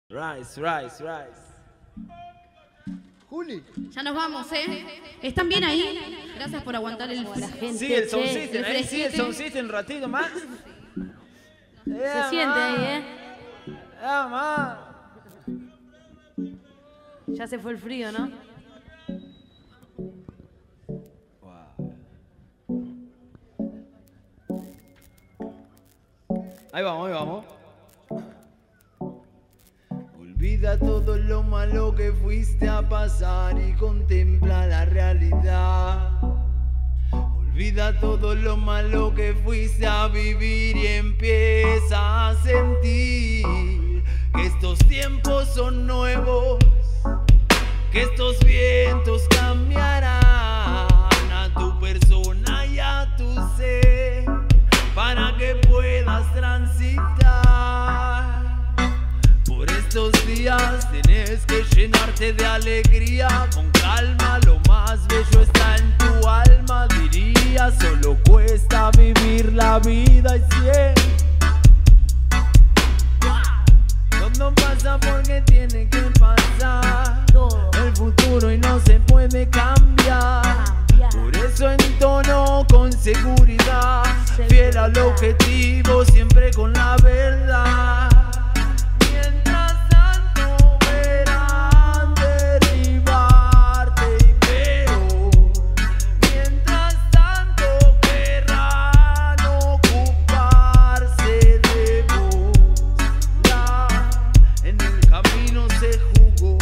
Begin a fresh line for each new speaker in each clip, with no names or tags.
Rise.
Juli.
Ya nos vamos, ¿eh? ¿Están bien ahí? Gracias por aguantar el
La gente,
Sigue el sound
che,
system, ahí sigue el sound system un ratito más.
Se siente ahí,
Más.
Ya se fue el frío, ¿no?
Ahí vamos. Olvida todo lo malo que fuiste a pasar y contempla la realidad. Olvida todo lo malo que fuiste a vivir y empieza a sentir que estos tiempos son nuevos, que estos vientos cambiarán a tu persona y a tu ser para que puedas transitar. Por estos días tienes que llenarte de alegría, con calma, lo más bello está en tu alma. Diría, solo cuesta vivir la vida y siempre todo pasa porque tiene que pasar. El futuro y no se puede cambiar. Por eso entono con seguridad, fiel al objetivo, siempre con la verdad. Mientras tanto verán derribarte y peor. Mientras tanto querrán ocuparse de vos. Ya en el camino se jugó,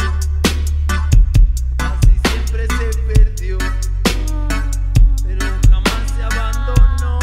casi siempre se perdió, pero jamás se abandonó,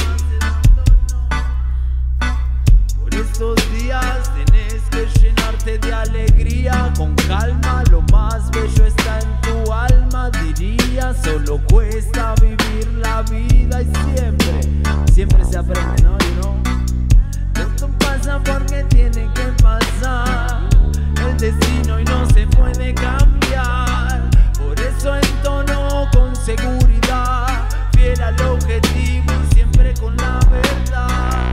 Por estos días tenés que llenarte de alegría, con calma, lo más bello está en tu alma. Diría, solo cuesta vivir la vida y siempre se aprende, ¿no? Todo pasa porque tiene que pasar, el destino y no se puede cambiar. Por eso entono con seguridad, fiel al objetivo y siempre con la verdad.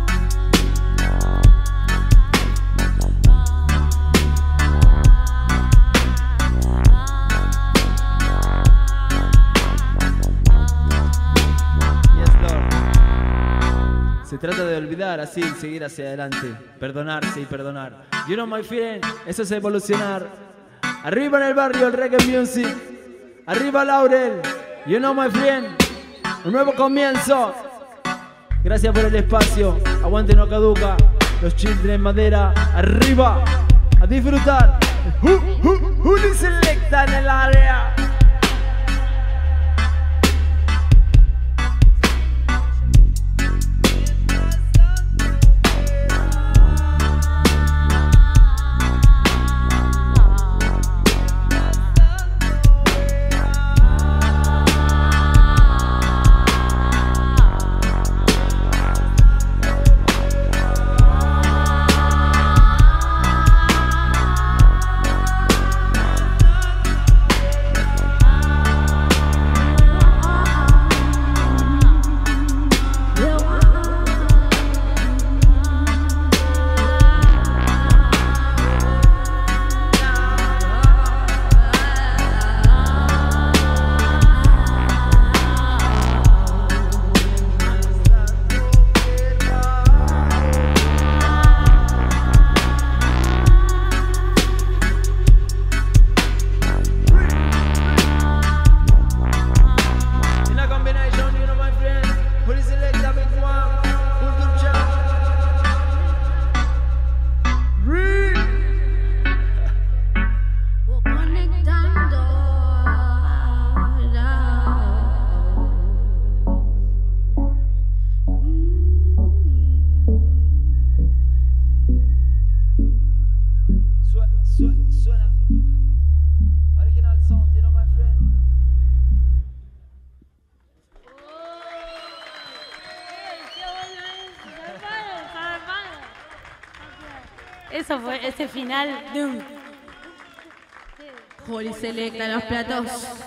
Yes, Lord. Se trata de olvidar, así seguir hacia adelante, perdonarse y perdonar. You know my friend, eso es evolucionar. Arriba en el barrio el reggae music, arriba Laurel. You know my friend, un nuevo comienzo. Gracias por el espacio, aguante no caduca. Los children madera, arriba, a disfrutar. Juli Selecta en el área. Suena. Original sound, you know my friend.
Eso fue ese final.
Juli Selecta, los platos.